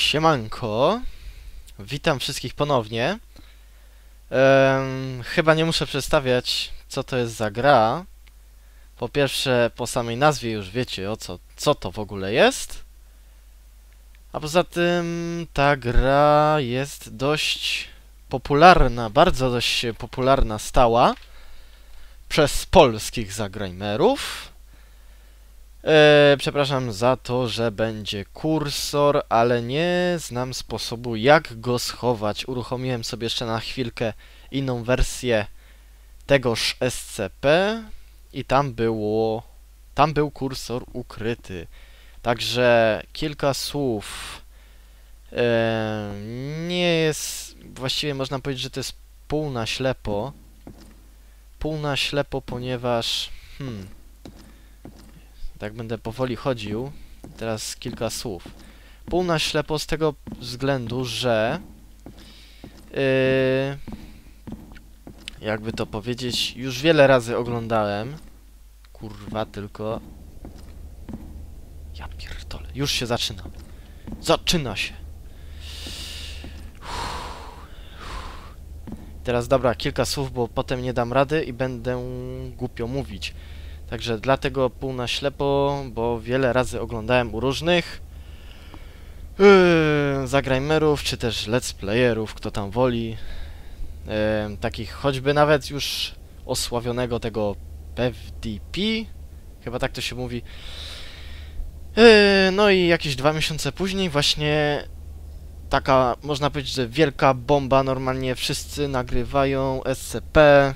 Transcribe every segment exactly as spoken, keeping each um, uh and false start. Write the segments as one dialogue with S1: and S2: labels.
S1: Siemanko, witam wszystkich ponownie. Ehm, chyba nie muszę przedstawiać, co to jest za gra. Po pierwsze, po samej nazwie już wiecie, o co, co to w ogóle jest. A poza tym ta gra jest dość popularna, bardzo dość popularna stała przez polskich zagrajmerów. E, przepraszam za to, że będzie kursor, ale nie znam sposobu, jak go schować. Uruchomiłem sobie jeszcze na chwilkę inną wersję tegoż S C P i tam było, tam był kursor ukryty. Także kilka słów. E, nie jest, właściwie można powiedzieć, że to jest pół na ślepo. Pół na ślepo, ponieważ... Hmm, tak będę powoli chodził. Teraz kilka słów. Pół na ślepo z tego względu, że yy, jakby to powiedzieć, już wiele razy oglądałem. Kurwa, tylko... Ja pierdolę, już się zaczyna. Zaczyna się. Teraz dobra, kilka słów, bo potem nie dam rady i będę głupio mówić. Także dlatego pół na ślepo, bo wiele razy oglądałem u różnych yy, zagrajmerów, czy też let's playerów, kto tam woli. Yy, takich choćby nawet już osławionego tego P V D P, chyba tak to się mówi. Yy, no i jakieś dwa miesiące później właśnie taka, można powiedzieć, że wielka bomba, normalnie wszyscy nagrywają S C P.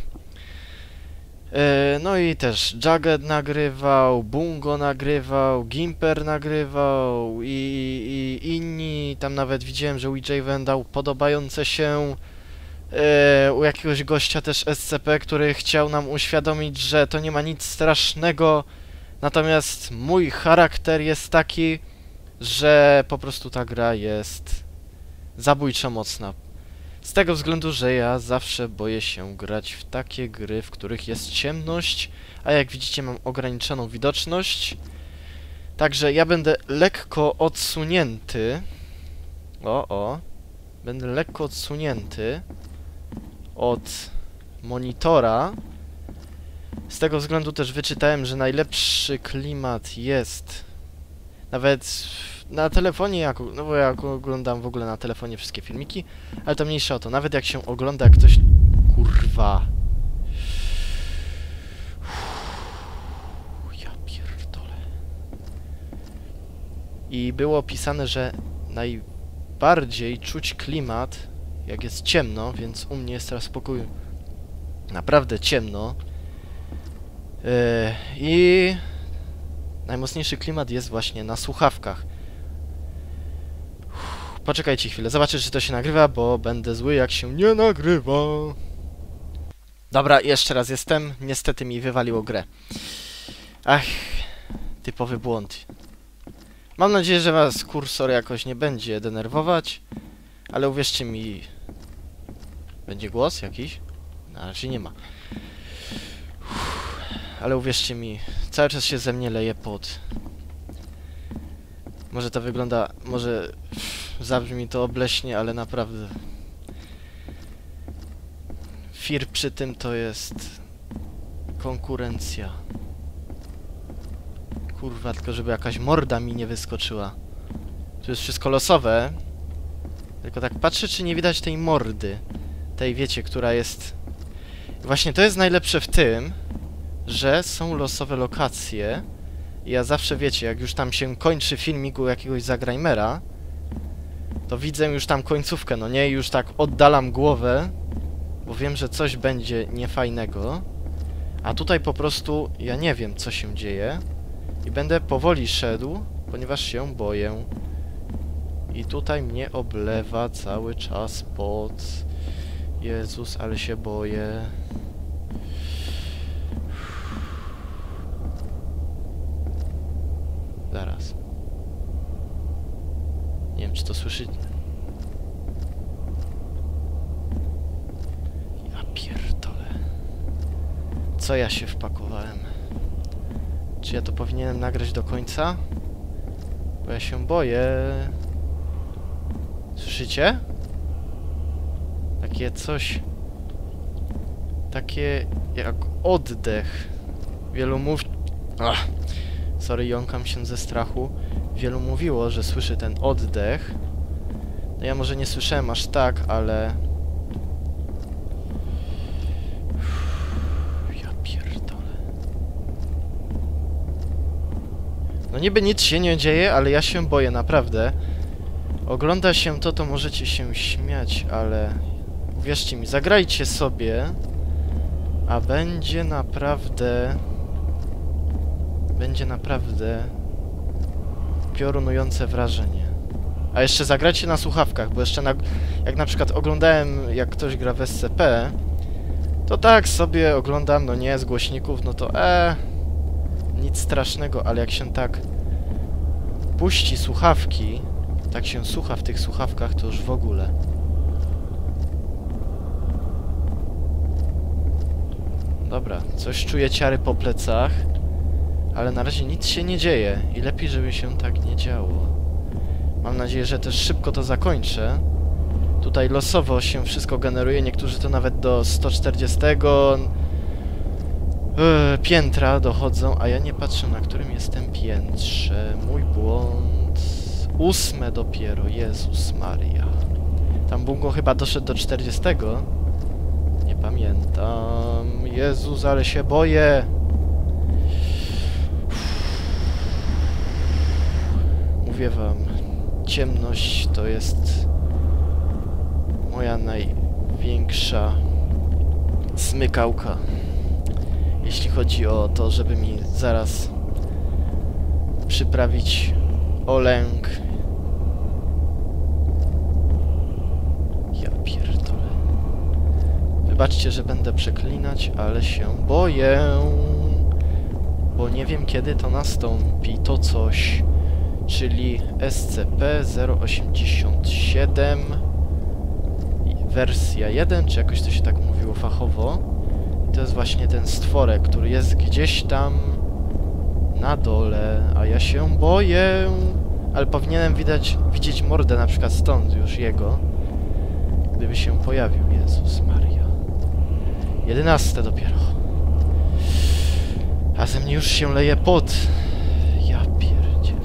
S1: No i też Jagged nagrywał, Bungo nagrywał, Gimper nagrywał i, i inni. Tam nawet widziałem, że Ouijaven dał podobające się e, u jakiegoś gościa też S C P, który chciał nam uświadomić, że to nie ma nic strasznego. Natomiast mój charakter jest taki, że po prostu ta gra jest zabójczo mocna. Z tego względu, że ja zawsze boję się grać w takie gry, w których jest ciemność, a jak widzicie mam ograniczoną widoczność. Także ja będę lekko odsunięty. O, o. Będę lekko odsunięty od monitora. Z tego względu też wyczytałem, że najlepszy klimat jest nawet na telefonie, jak, no bo ja oglądam w ogóle na telefonie wszystkie filmiki, ale to mniejsza o to. Nawet jak się ogląda, jak ktoś... Kurwa. Uff, ja pierdolę. I było opisane, że najbardziej czuć klimat, jak jest ciemno, więc u mnie jest teraz w pokoju naprawdę ciemno. Yy, I najmocniejszy klimat jest właśnie na słuchawkach. Poczekajcie chwilę, zobaczę, czy to się nagrywa, bo będę zły, jak się nie nagrywa. Dobra, jeszcze raz jestem. Niestety mi wywaliło grę. Ach, typowy błąd. Mam nadzieję, że was kursor jakoś nie będzie denerwować, ale uwierzcie mi... Będzie głos jakiś? No, raczej nie ma. Uff, ale uwierzcie mi, cały czas się ze mnie leje pot. Może to wygląda... Może... Zabrzmi to obleśnie, ale naprawdę... Fir przy tym to jest... konkurencja. Kurwa, tylko żeby jakaś morda mi nie wyskoczyła. Tu jest wszystko losowe. Tylko tak patrzę, czy nie widać tej mordy. Tej, wiecie, która jest... Właśnie to jest najlepsze w tym, że są losowe lokacje. I ja zawsze, wiecie, jak już tam się kończy filmik u jakiegoś zagrajmera, to widzę już tam końcówkę, no nie? Już tak oddalam głowę, bo wiem, że coś będzie niefajnego. A tutaj po prostu ja nie wiem, co się dzieje. I będę powoli szedł, ponieważ się boję. I tutaj mnie oblewa cały czas pot. Jezus, ale się boję. Zaraz. Nie wiem, czy to słyszycie. Ja pierdolę. Co ja się wpakowałem? Czy ja to powinienem nagrać do końca? Bo ja się boję. Słyszycie? Takie coś... Takie jak oddech. Wielu mów... Ach, sorry, jąkam się ze strachu. Wielu mówiło, że słyszy ten oddech. No ja może nie słyszałem aż tak, ale... Ja pierdolę. No niby nic się nie dzieje, ale ja się boję, naprawdę. Ogląda się to, to możecie się śmiać, ale... Uwierzcie mi, zagrajcie sobie, a będzie naprawdę... Będzie naprawdę... piorunujące wrażenie. A jeszcze zagrajcie na słuchawkach, bo jeszcze na, jak na przykład oglądałem, jak ktoś gra w S C P, to tak sobie oglądam, no nie, z głośników, no to e, nic strasznego, ale jak się tak puści słuchawki, tak się słucha w tych słuchawkach, to już w ogóle. Dobra, coś czuję ciary po plecach, ale na razie nic się nie dzieje i lepiej, żeby się tak nie działo. Mam nadzieję, że też szybko to zakończę. Tutaj losowo się wszystko generuje, niektórzy to nawet do sto czterdziestego yy, piętra dochodzą, a ja nie patrzę, na którym jestem piętrze. Mój błąd. Ósme dopiero, Jezus Maria. Tam Bungo chyba doszedł do czterdziestego. Nie pamiętam. Jezus, ale się boję. Mówię wam, ciemność to jest moja największa smykałka, jeśli chodzi o to, żeby mi zaraz przyprawić o lęk. Ja pierdolę. Wybaczcie, że będę przeklinać, ale się boję, bo nie wiem, kiedy to nastąpi, to coś. Czyli S C P zero osiemdziesiąt siedem wersja jeden, czy jakoś to się tak mówiło fachowo. I to jest właśnie ten stworek, który jest gdzieś tam na dole, a ja się boję. Ale powinienem widać, widzieć mordę na przykład stąd już jego, gdyby się pojawił. Jezus Maria. Jedenaste dopiero. A ze mnie już się leje pot. Ja pierdzielę.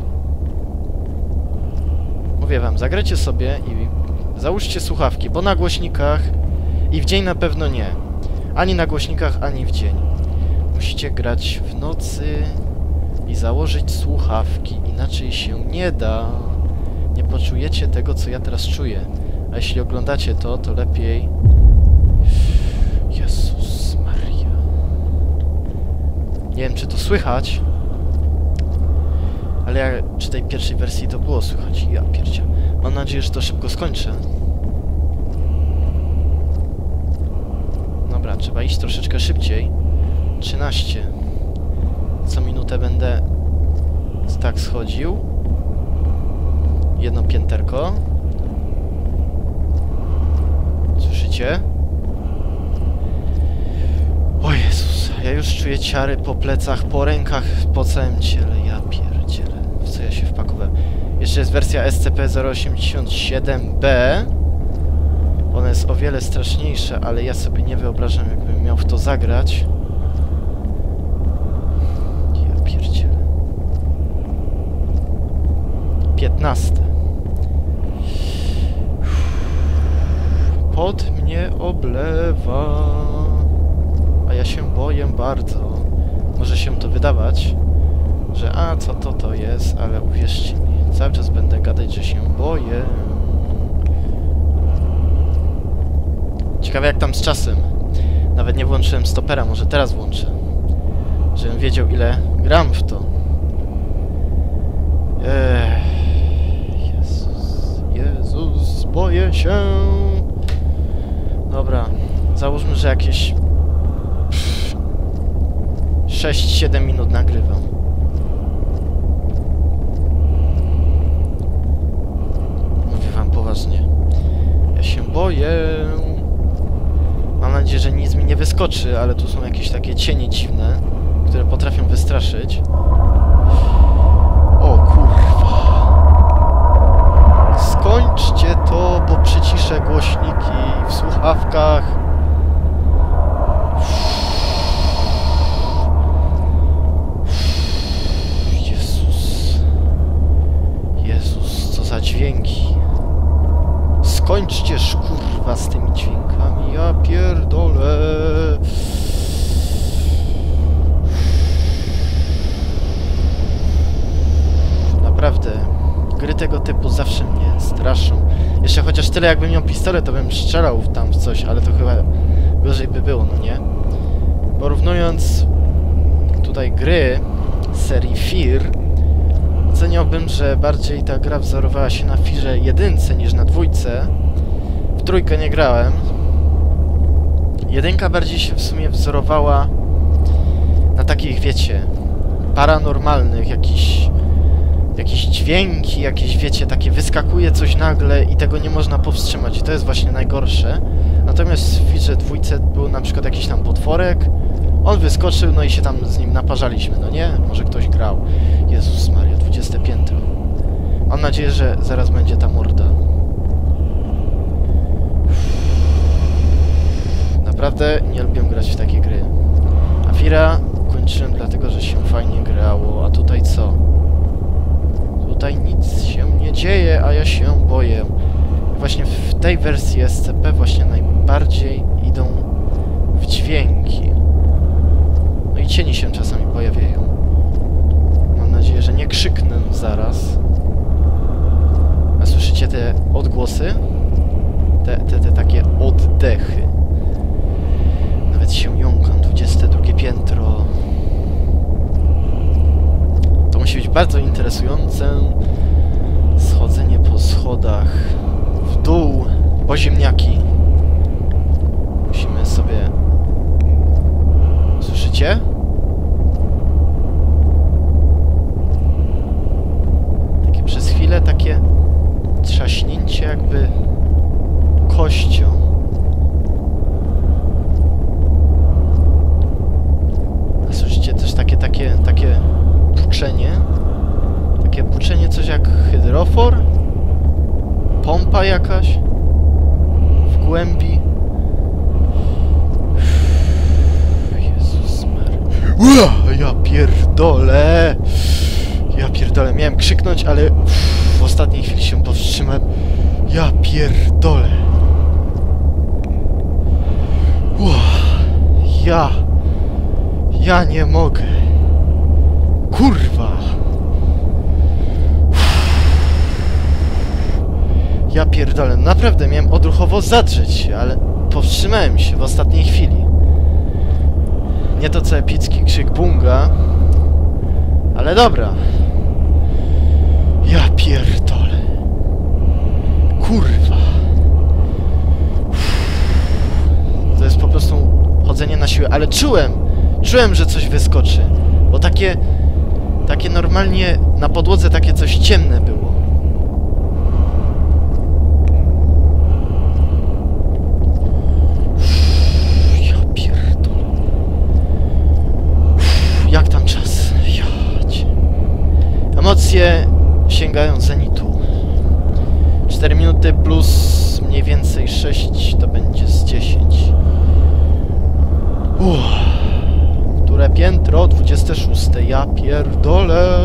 S1: Mówię wam, zagrajcie sobie i załóżcie słuchawki, bo na głośnikach i w dzień na pewno nie. Ani na głośnikach, ani w dzień. Musicie grać w nocy i założyć słuchawki, inaczej się nie da. Nie poczujecie tego, co ja teraz czuję. A jeśli oglądacie to, to lepiej... Jezus Maria. Nie wiem, czy to słychać, ale ja, przy tej pierwszej wersji to było słychać. Ja pierdzie. Mam nadzieję, że to szybko skończę. Dobra, trzeba iść troszeczkę szybciej. trzynaście. Co minutę będę tak schodził. Jedno pięterko. Słyszycie? O Jezus, ja już czuję ciary po plecach, po rękach, po całym ciele. Ja pierdzielę, w co ja się wpakowałem. Jeszcze jest wersja S C P zero osiemdziesiąt siedem B. Ona jest o wiele straszniejsza, ale ja sobie nie wyobrażam, jakbym miał w to zagrać. Ja pierdzielę. piętnaste. Pot mnie oblewa. A ja się boję bardzo. Może się to wydawać, że a, co to to jest, ale uwierzcie mi, cały czas będę gadać, że się boję. Ciekawe jak tam z czasem. Nawet nie włączyłem stopera, może teraz włączę. Żebym wiedział, ile gram w to. Ech, Jezus, Jezus, boję się. Dobra, załóżmy, że jakieś sześć siedem minut nagrywam. Mówię wam poważnie. Ja się boję. Mam nadzieję, że nic mi nie wyskoczy, ale tu są jakieś takie cienie dziwne, które potrafią wystraszyć. O kurwa. Skończcie to. słuchawkach. Jezus. Jezus, co za dźwięki. Skończcież, kurwa, z tymi dźwiękami. Ja pierdolę. Naprawdę, gry tego typu zawsze mnie straszą. Jeszcze chociaż tyle, jakbym miał pistolet, to bym strzelał tam w coś, ale to chyba gorzej by było, no nie? Porównując tutaj gry serii Fear, oceniałbym, że bardziej ta gra wzorowała się na Fearze jedynce niż na dwójce. W trójkę nie grałem. Jedynka bardziej się w sumie wzorowała na takich, wiecie, paranormalnych, jakichś jakieś dźwięki, jakieś, wiecie, takie wyskakuje coś nagle i tego nie można powstrzymać i to jest właśnie najgorsze. Natomiast w Fearze dwójce był na przykład jakiś tam potworek, on wyskoczył, no i się tam z nim naparzaliśmy, no nie? Może ktoś grał. Jezus Maria, dwudzieste piętro. Mam nadzieję, że zaraz będzie ta morda. Naprawdę nie lubię grać w takie gry. A Feara kończyłem dlatego, że się fajnie grało, a tutaj co? Tutaj nic się nie dzieje, a ja się boję. Właśnie w tej wersji S C P właśnie najbardziej idą w dźwięki. No i cienie się czasami pojawiają. Mam nadzieję, że nie krzyknę zaraz. A słyszycie te odgłosy? Te, te, te takie oddechy. Nawet się jąkam. dwudzieste drugie piętro. To musi być bardzo interesujące. Schodzenie po schodach w dół, po ziemniaki. Musimy sobie... Słyszycie? Takie przez chwilę takie trzaśnięcie jakby kością. A słyszycie też takie, takie, takie puczenie? Takie puczenie, coś jak hydrofor? Pompa jakaś? W głębi? Jezus Maria. Ja pierdolę! Ja pierdolę. Miałem krzyknąć, ale w ostatniej chwili się powstrzymałem. Ja pierdolę. Ja... Ja nie mogę. Kurwa! Ja pierdolę, naprawdę miałem odruchowo zadrzeć się, ale powstrzymałem się w ostatniej chwili. Nie to co epicki krzyk bunga, ale dobra. Ja pierdolę. Kurwa. To jest po prostu chodzenie na siłę, ale czułem, czułem, że coś wyskoczy, bo takie, takie normalnie na podłodze takie coś ciemne było. Jak tam czas? Jadź. Emocje sięgają zenitu. cztery minuty plus mniej więcej sześć to będzie z dziesięć. Uff. Które piętro? dwudzieste szóste. Ja pierdolę.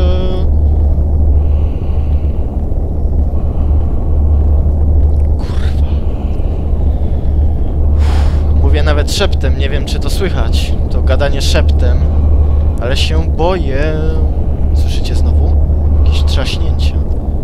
S1: Kurwa. Mówię nawet szeptem, nie wiem czy to słychać. To gadanie szeptem. Ale się boję. Słyszycie znowu? Jakieś trzaśnięcia.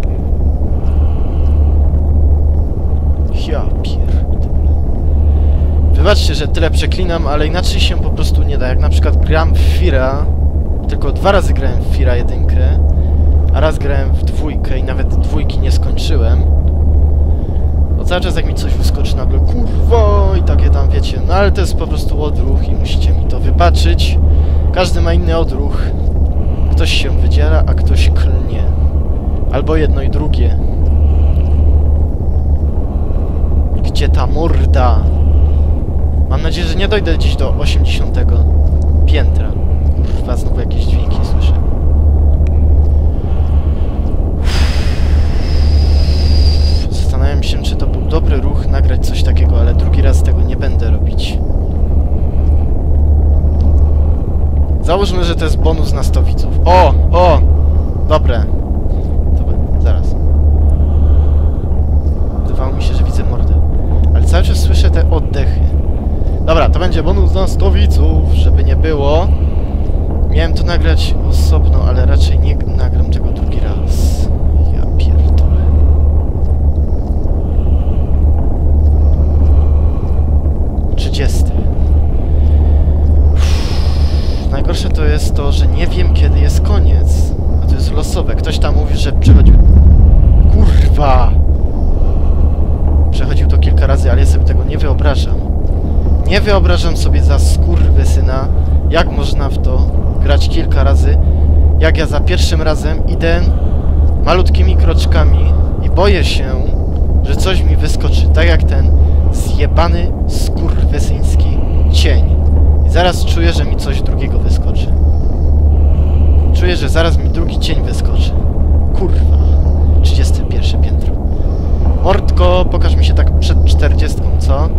S1: Ja pierdolę. Wybaczcie, że tyle przeklinam, ale inaczej się po prostu nie da. Jak na przykład gram w Feara, tylko dwa razy grałem w Feara jedynkę, a raz grałem w dwójkę i nawet dwójki nie skończyłem. Bo cały czas jak mi coś wyskoczy nagle, kurwa, i takie tam wiecie. No ale to jest po prostu odruch i musicie mi to wybaczyć. Każdy ma inny odruch. Ktoś się wydziera, a ktoś klnie. Albo jedno i drugie. Gdzie ta morda? Mam nadzieję, że nie dojdę dziś do osiemdziesiątego piętra. Kurwa, znowu jakieś dźwięki słyszę. Zastanawiam się, czy to był dobry ruch nagrać coś takiego, ale drugi raz tego Załóżmy, że to jest bonus na sto widzów. O! O! Dobre. Dobra, zaraz. Wydawało mi się, że widzę mordę. Ale cały czas słyszę te oddechy. Dobra, to będzie bonus na sto widzów, żeby nie było. Miałem to nagrać osobno, ale raczej nie nagram tego drugi raz. Ja pierdolę. trzydziesty. Najgorsze to jest to, że nie wiem, kiedy jest koniec. A to jest losowe. Ktoś tam mówi, że przechodził... Kurwa! Przechodził to kilka razy, ale ja sobie tego nie wyobrażam. Nie wyobrażam sobie za skurwysyna, jak można w to grać kilka razy, jak ja za pierwszym razem idę malutkimi kroczkami i boję się, że coś mi wyskoczy, tak jak ten zjebany skurwysyński cień. I zaraz czuję, że mi coś drugiego wyskoczy. Czuję, że zaraz mi drugi cień wyskoczy. Kurwa. trzydzieste pierwsze piętro. Mordko, pokaż mi się tak przed czterdziestką, co?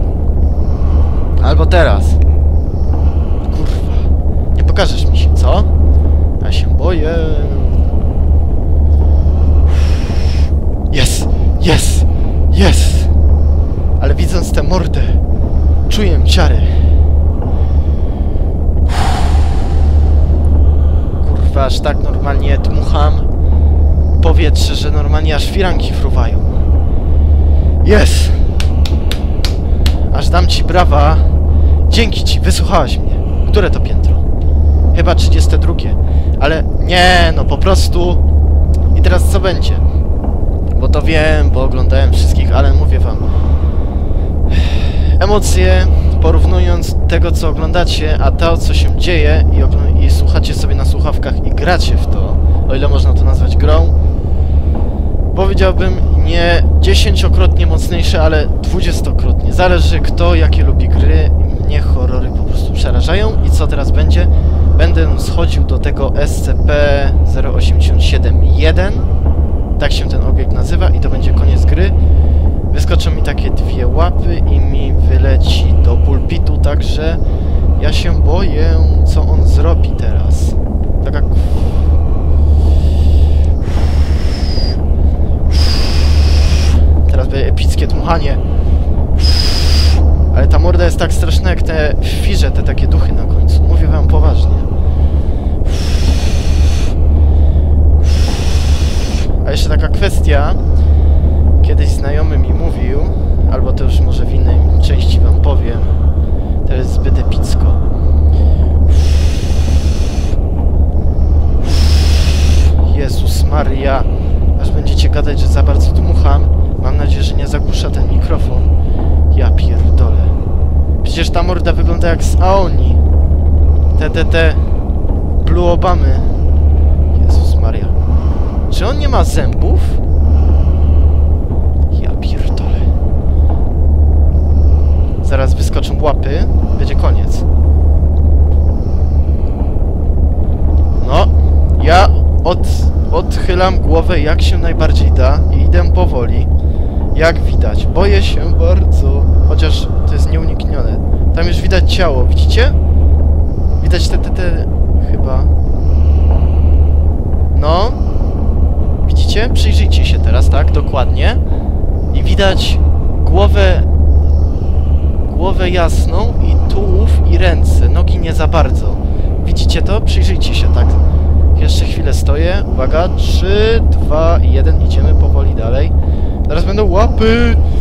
S1: Albo teraz. Kurwa. Nie pokażesz mi się, co? Ja się boję. Jest! Jest! Jest! Ale widząc tę mordę, czuję ciary. Kurwa, aż tak normalnie dmucham powietrze, że normalnie aż firanki fruwają. Jest! Aż dam ci brawa. Dzięki ci, wysłuchałaś mnie. Które to piętro? Chyba trzydzieste drugie. Ale nie, no po prostu... I teraz co będzie? Bo to wiem, bo oglądałem wszystkich, ale mówię wam. Emocje, porównując tego, co oglądacie, a to, co się dzieje i, i słuchacie sobie na słuchawkach i gracie w to, o ile można to nazwać grą, powiedziałbym nie dziesięciokrotnie mocniejsze, ale dwudziestokrotnie. Zależy kto, jakie lubi gry. Mnie horrory po prostu przerażają. I co teraz będzie? Będę schodził do tego S C P zero osiemdziesiąt siedem jeden. Tak się ten obiekt nazywa i to będzie koniec gry. Wyskoczą mi takie dwie łapy i mi wyleci do pulpitu, także ja się boję, co on zrobi teraz. Tak jak... Teraz będzie epickie dmuchanie. Ale ta morda jest tak straszna jak te firze, te takie duchy na końcu. Mówię wam poważnie. A jeszcze taka kwestia. Kiedyś znajomy mi mówił, albo to już może w innej części wam powiem. To jest zbyt epicko. Jezus Maria. Aż będziecie gadać, że za bardzo dmucham. Mam nadzieję, że nie zagłusza ten mikrofon. Ja pierdolę. Przecież ta morda wygląda jak z Aoni. Te, te, te... Blue Obamy. Jezus Maria. Czy on nie ma zębów? Ja pierdolę. Zaraz wyskoczą łapy. Będzie koniec. No. Ja od, odchylam głowę jak się najbardziej da i idę powoli. Jak widać. Boję się bardzo. Chociaż to jest nieuniknione. Tam już widać ciało. Widzicie? Widać te, te, te... Chyba. No. Widzicie? Przyjrzyjcie się teraz, tak? Dokładnie. I widać głowę... Głowę jasną i tułów i ręce. Nogi nie za bardzo. Widzicie to? Przyjrzyjcie się, tak? Jeszcze chwilę stoję. Uwaga. trzy, dwa, jeden. Idziemy powoli dalej. Zaraz będą łapy.